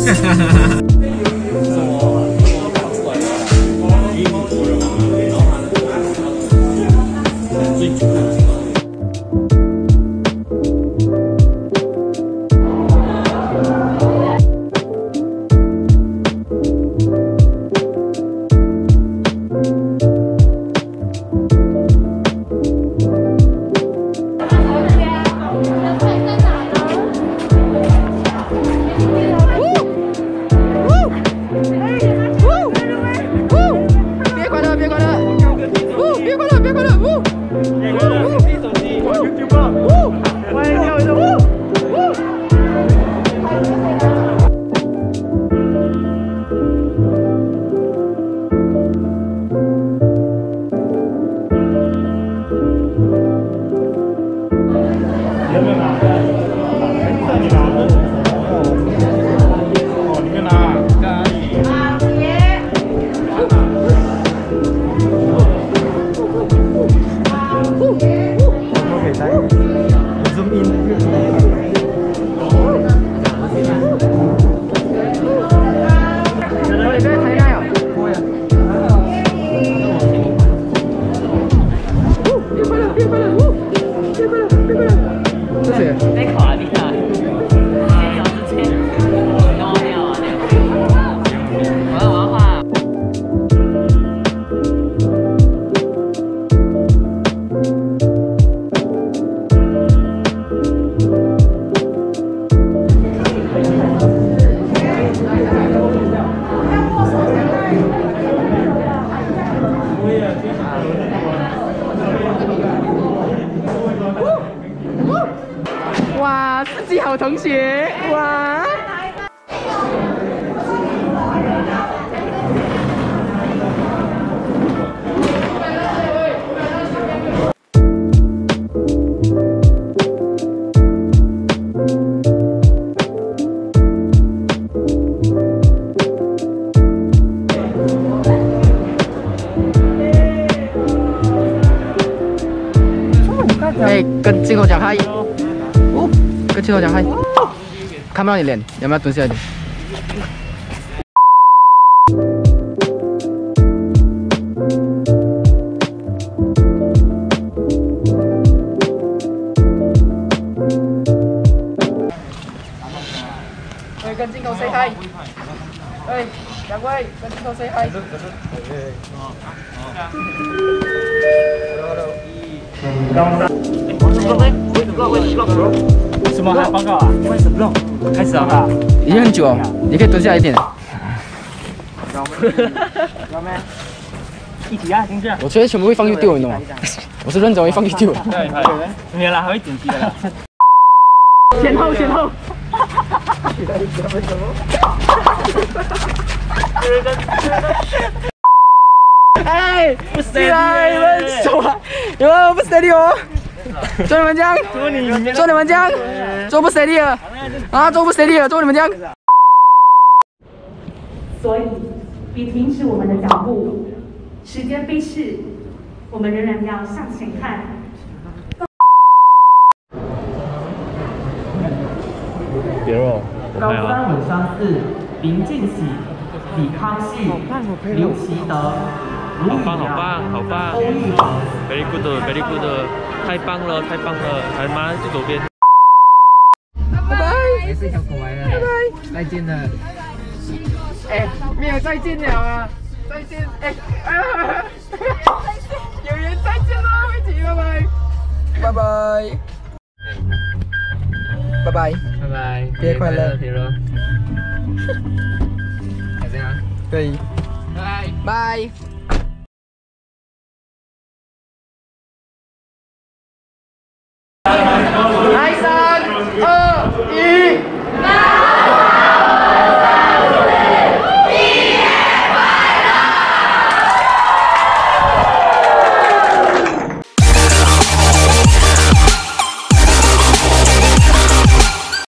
哇，四季好同学，哇！哎，跟镜头讲嗨。 跟镜头讲嗨，看不到你脸，有没有蹲下一点？对，跟镜头 say hi。对，两位跟镜头 say hi。 什么报告啊？开始不用，开始啊！ 已经很久了，你可以蹲下一点。 有没？一起啊，听着。 我觉得全部会放 YouTube， 你懂吗？我是认真会放 YouTube。 对，没有啦，还会剪辑的啦。 前后前后。哎，不是啊，你们走啊！你们不是你哦。 做你们讲，做你们讲，做不谁的啊？做不谁的，做你们讲。 所以，别停止我们的脚步，时间飞逝，我们仍然要向前看。 别肉， 高3534林敬喜、李康旭、刘奇德、卢宇阳、欧玉豪 ，very good，very good， 太棒了，太棒了，海妈就左边。 拜拜。 也是一条狗来的。 拜拜。 再见了。 哎，没有再见了啊！再见，哎，有人再见了，一起拜拜。拜拜。拜拜。 拜拜， 毕业快乐， 皮肉。还这样？ 可以。 拜拜。 拜。来，3、2、1。